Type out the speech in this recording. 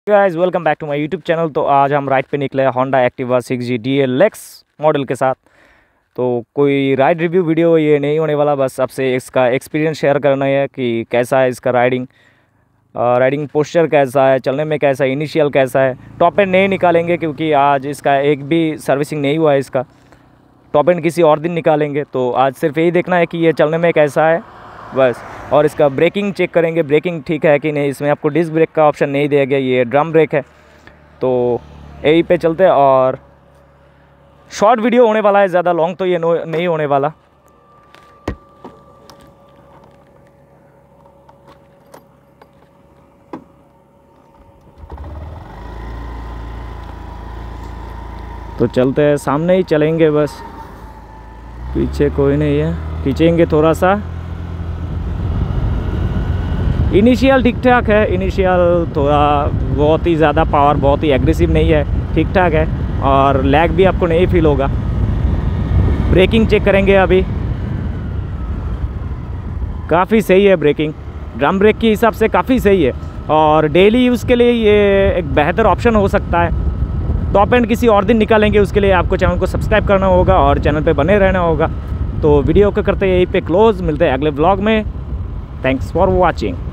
Guys welcome back to my YouTube channel. तो आज हम राइड पे निकले Honda Activa 6G DLX model के साथ। तो कोई राइड रिव्यू वीडियो ये नहीं होने वाला, बस आपसे इसका एक्सपीरियंस शेयर करना है कि कैसा है इसका राइडिंग पोस्चर कैसा है, चलने में कैसा है, इनिशियल कैसा है। टॉप एंड नहीं निकालेंगे क्योंकि आज इसका एक भी सर्विसिंग नहीं हुआ है। इसका टॉप एंड किसी और दिन निकालेंगे। तो आज सिर्फ यही देखना है कि ये चलने में कैसा है बस। और इसका ब्रेकिंग चेक करेंगे, ब्रेकिंग ठीक है कि नहीं। इसमें आपको डिस्क ब्रेक का ऑप्शन नहीं दिया गया, ये ड्रम ब्रेक है। तो यही पे चलते हैं और शॉर्ट वीडियो होने वाला है, ज़्यादा लॉन्ग तो ये नहीं होने वाला। तो चलते हैं, सामने ही चलेंगे बस, पीछे कोई नहीं है। खींचेंगे थोड़ा सा। इनिशियल ठीक ठाक है, इनिशियल थोड़ा बहुत ही ज़्यादा पावर, बहुत ही एग्रेसिव नहीं है, ठीक ठाक है। और लैग भी आपको नहीं फील होगा। ब्रेकिंग चेक करेंगे अभी, काफ़ी सही है ब्रेकिंग, ड्रम ब्रेक के हिसाब से काफ़ी सही है। और डेली यूज़ के लिए ये एक बेहतर ऑप्शन हो सकता है। टॉप एंड किसी और दिन निकालेंगे, उसके लिए आपको चैनल को सब्सक्राइब करना होगा और चैनल पे बने रहना होगा। तो वीडियो को करते यहीं पे क्लोज, मिलते हैं अगले व्लॉग में। Thanks for watching.